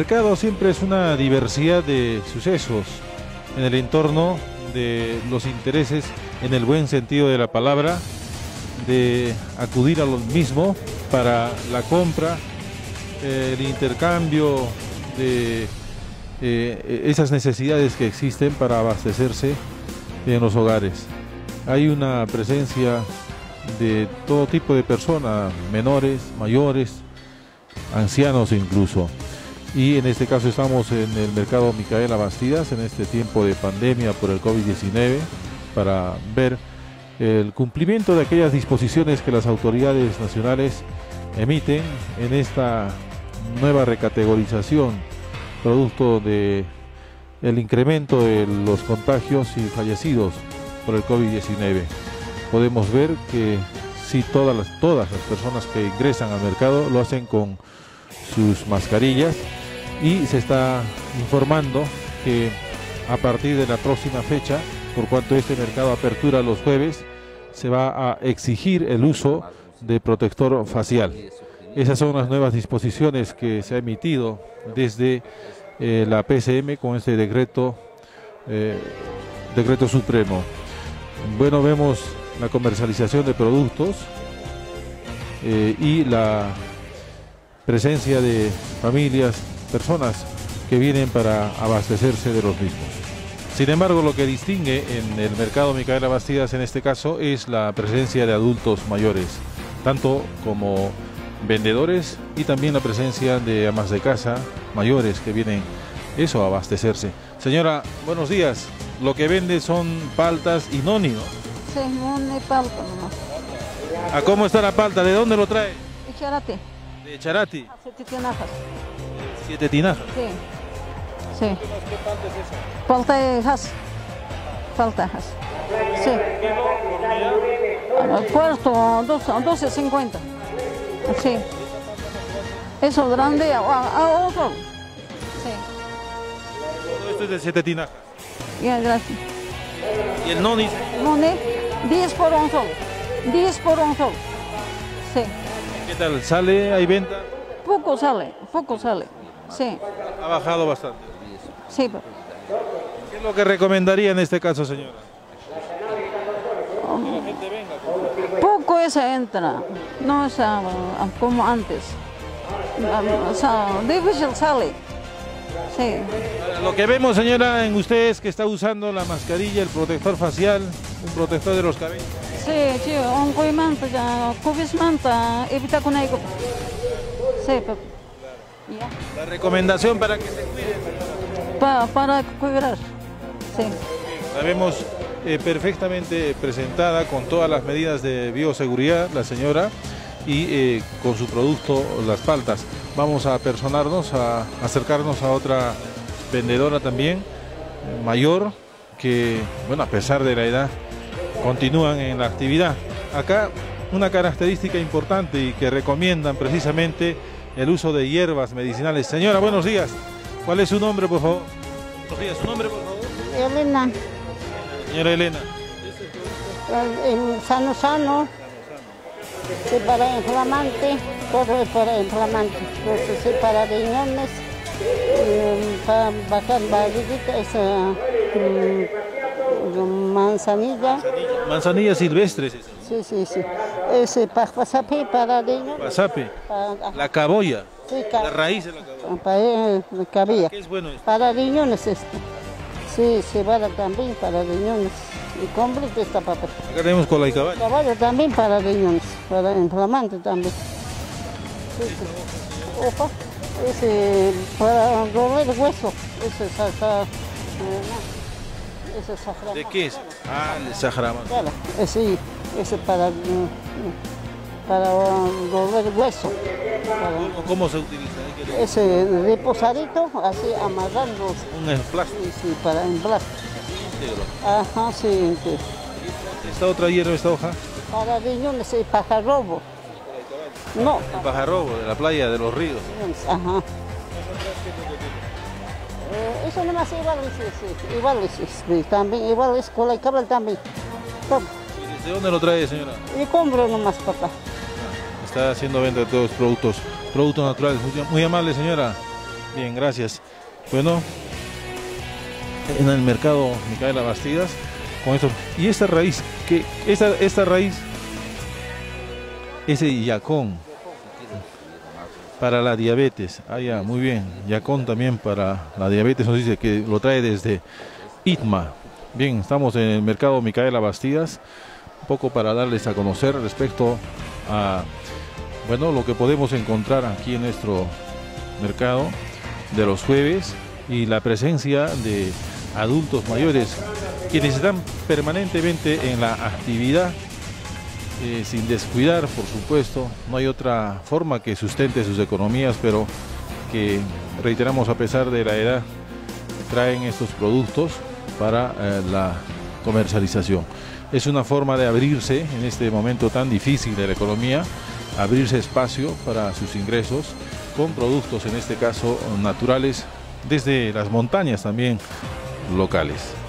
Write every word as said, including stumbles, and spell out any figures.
mercado siempre es una diversidad de sucesos en el entorno de los intereses, en el buen sentido de la palabra, de acudir a lo mismo para la compra, eh, el intercambio de eh, esas necesidades que existen para abastecerse en los hogares. Hay una presencia de todo tipo de personas, menores, mayores, ancianos incluso. Y en este caso estamos en el mercado Micaela Bastidas en este tiempo de pandemia por el COVID diecinueve para ver el cumplimiento de aquellas disposiciones que las autoridades nacionales emiten en esta nueva recategorización producto de el incremento de los contagios y fallecidos por el COVID diecinueve. Podemos ver que sí, todas las, todas las personas que ingresan al mercado lo hacen con sus mascarillas y se está informando que a partir de la próxima fecha, por cuanto este mercado apertura los jueves, se va a exigir el uso de protector facial. Esas son las nuevas disposiciones que se ha emitido desde eh, la P C M con este decreto, eh, decreto supremo. Bueno, vemos la comercialización de productos eh, y la presencia de familias, personas que vienen para abastecerse de los mismos. Sin embargo, lo que distingue en el mercado Micaela Bastidas en este caso es la presencia de adultos mayores, tanto como vendedores y también la presencia de amas de casa mayores que vienen eso a abastecerse. Señora, buenos días. Lo que vende son paltas y noni, ¿no? Sí, noni, palta nomás. ¿A cómo está la palta? ¿De dónde lo trae? De Charati. ¿De Charati? Siete tinajas. ¿Siete tinajas? Sí. Sí. ¿Qué palta es esa? Palta es has. Palta has. Sí. Al puerto, doce cincuenta. Sí. Eso grande a, a otro. Sí. Todo esto es de siete tinajas. Ya, gracias. ¿Y el noni? Noni, diez por un sol. diez por un sol. Sí. ¿Qué tal? ¿Sale? ¿Hay venta? Poco sale, poco sale. Sí. Ha bajado bastante. Sí. Pero... ¿Qué es lo que recomendaría en este caso, señora? Que la gente venga. Poco esa entra, no es uh, como antes. Um, o sea, difícil sale. Sí. Lo que vemos, señora, en usted es que está usando la mascarilla, el protector facial, un protector de los cabellos. Sí, sí, un cuimanta, ya, cubismanta, evita con ello. Sí, pero... ¿Ya? La recomendación para que se cuiden. Pa, para cuidar, sí. La vemos eh, perfectamente presentada con todas las medidas de bioseguridad, la señora, y eh, con su producto, las paltas. Vamos a personarnos, a acercarnos a otra vendedora también, eh, mayor, que, bueno, a pesar de la edad, continúan en la actividad. Acá una característica importante y que recomiendan precisamente el uso de hierbas medicinales. Señora, buenos días. ¿Cuál es su nombre, por favor? Buenos días, su nombre, por favor. Elena. Señora Elena. El sano sano. Sí, para inflamante, todo es para inflamante. Entonces, sí, para riñones, eh, para bajar barriguita, es uh, manzanilla. Manzanilla silvestre. Sí, sí, sí. Ese pasape para riñones. Pasape. Para, La caboya. Sí, la raíz de la caboya. Para la cabilla. ¿Qué es bueno esto? Para riñones esto. Sí, cebada también para riñones. Y completo esta papa. Acá tenemos cola y caballo. Caballo también para riñones, para inflamante también. Sí, sí. Ojo, ese para doler hueso, ese es hasta, eh, no, ese es safrán. ¿De qué es? Ah, el saharaman. Claro, ese, ese para, para doler hueso. Para, ¿Cómo, ¿Cómo se utiliza? ese reposadito, así amarrando. Un emplástico. Sí, sí, para emplástico. Íntegro. Ajá, sí, íntegro. ¿Esta otra hierba, esta hoja? Para riñones, el pajarrobo. No. El pajarrobo de la playa, de los ríos. Ajá. Eh, eso nomás igual es, sí, igual es, sí, también, igual es cola y cabral también. Todo. ¿Y desde dónde lo trae, señora? Y compro nomás, papá. Está haciendo venta de todos los productos, productos naturales. Muy, muy amable, señora. Bien, gracias. Bueno, en el mercado Micaela Bastidas, con esto. Y esta raíz, que esta, esta raíz, ese yacón, para la diabetes. Ah, ya, muy bien. Yacón también para la diabetes, nos dice que lo trae desde Itma. Bien, estamos en el mercado Micaela Bastidas, un poco para darles a conocer respecto a, bueno, lo que podemos encontrar aquí en nuestro mercado de los jueves y la presencia de adultos mayores quienes están permanentemente en la actividad, eh, sin descuidar, por supuesto. No hay otra forma que sustente sus economías, pero que, reiteramos, a pesar de la edad, traen estos productos para eh, la comercialización. Es una forma de abrirse en este momento tan difícil de la economía, abrirse espacio para sus ingresos con productos, en este caso naturales, desde las montañas también locales.